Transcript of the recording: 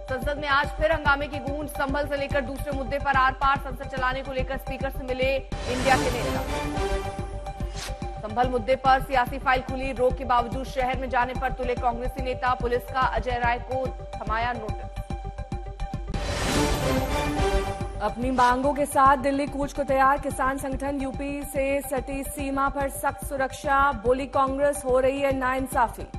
संसद में आज फिर हंगामे की गूंज। संभल से लेकर दूसरे मुद्दे पर आर पार। संसद चलाने को लेकर स्पीकर से मिले इंडिया के नेता। संभल मुद्दे पर सियासी फाइल खुली। रोक के बावजूद शहर में जाने पर तुले कांग्रेसी नेता। पुलिस का अजय राय को थमाया नोटिस। अपनी मांगों के साथ दिल्ली कूच को तैयार। किसान संगठन यूपी से सटी सीमा पर सख्त सुरक्षा। बोली कांग्रेस हो रही है नाइंसाफी।